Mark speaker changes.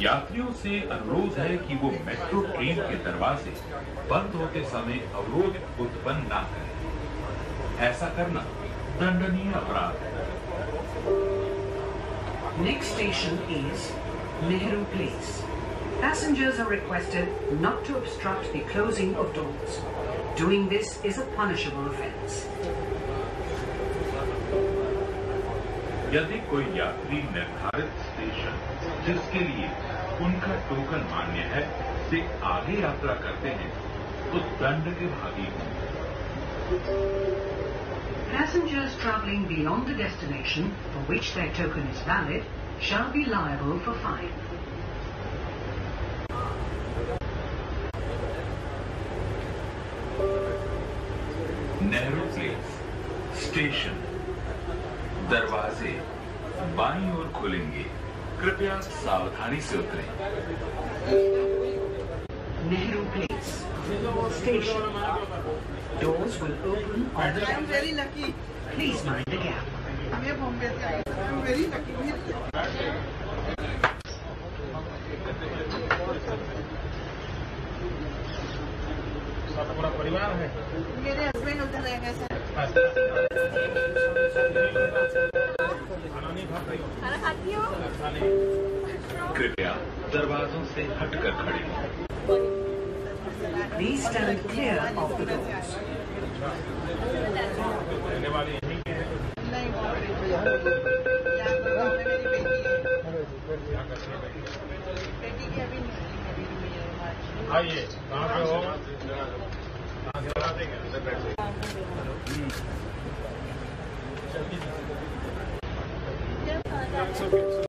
Speaker 1: यात्रियों से अनुरोध है कि वो मेट्रो ट्रेन के दरवाजे बंद होते समय अवरोध उत्पन्न न करें। ऐसा करना दंडनीय अपराध है।
Speaker 2: Next station is Nehru Place. Passengers are requested not to obstruct the closing of doors. Doing this is a punishable offence.
Speaker 1: यदि कोई यात्री निर्धारित स्टेशन जिसके लिए उनका टोकन मान्य है से आगे यात्रा करते हैं तो दंड के भागी होंगे।
Speaker 2: Passengers travelling beyond the destination for which their token is valid shall be liable for fine.
Speaker 1: Nehru place station दरवाजे बाईं ओर खुलेंगे, कृपया सावधानी से उतरें।
Speaker 2: Nehru Place Station. Doors will open on the
Speaker 3: I'm very lucky.
Speaker 2: Please mind the gap.
Speaker 3: मैं बॉम्बे से आई हूँ। I'm very lucky.
Speaker 4: पूरा परिवार है।
Speaker 3: मेरे हस्बैंड उधर रह गए सर। खाना खाती हो?
Speaker 1: कृपया दरवाजों से हटकर खड़े हों।
Speaker 2: Please stand clear of the doors.
Speaker 4: रहने वाले यहीं के हैं।
Speaker 3: नहीं यहाँ पे गाँव में मेरी बेटी है। बेटी की अभी नहीं हुई है।
Speaker 4: आइए, कहाँ पे हो? कहाँ से आते हैं?
Speaker 3: क्या